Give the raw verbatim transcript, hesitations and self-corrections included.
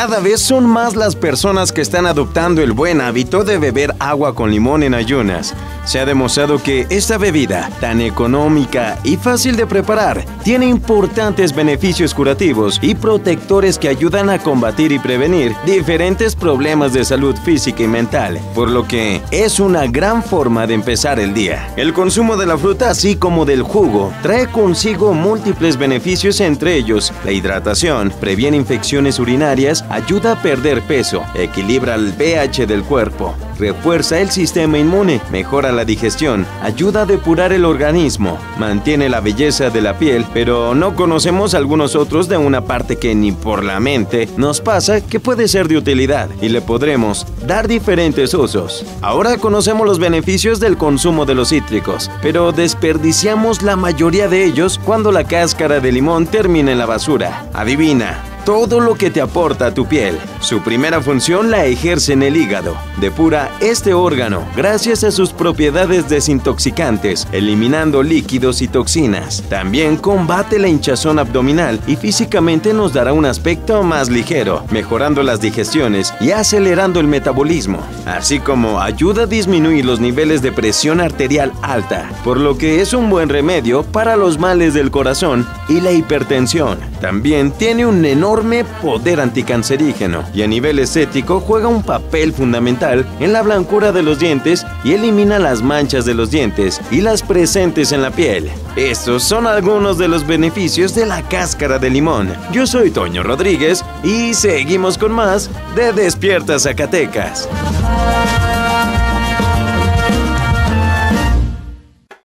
Cada vez son más las personas que están adoptando el buen hábito de beber agua con limón en ayunas. Se ha demostrado que esta bebida, tan económica y fácil de preparar, tiene importantes beneficios curativos y protectores que ayudan a combatir y prevenir diferentes problemas de salud física y mental, por lo que es una gran forma de empezar el día. El consumo de la fruta, así como del jugo, trae consigo múltiples beneficios, entre ellos la hidratación, previene infecciones urinarias, ayuda a perder peso, equilibra el pH del cuerpo, refuerza el sistema inmune, mejora la digestión, ayuda a depurar el organismo, mantiene la belleza de la piel, pero no conocemos algunos otros de una parte que ni por la mente nos pasa que puede ser de utilidad y le podremos dar diferentes usos. Ahora conocemos los beneficios del consumo de los cítricos, pero desperdiciamos la mayoría de ellos cuando la cáscara de limón termina en la basura. Adivina. Todo lo que te aporta tu piel. Su primera función la ejerce en el hígado. Depura este órgano gracias a sus propiedades desintoxicantes, eliminando líquidos y toxinas. También combate la hinchazón abdominal y físicamente nos dará un aspecto más ligero, mejorando las digestiones y acelerando el metabolismo, así como ayuda a disminuir los niveles de presión arterial alta, por lo que es un buen remedio para los males del corazón y la hipertensión. También tiene un enorme poder anticancerígeno y a nivel estético juega un papel fundamental en la blancura de los dientes y elimina las manchas de los dientes y las presentes en la piel. Estos son algunos de los beneficios de la cáscara de limón. Yo soy Toño Rodríguez y seguimos con más de Despierta Zacatecas.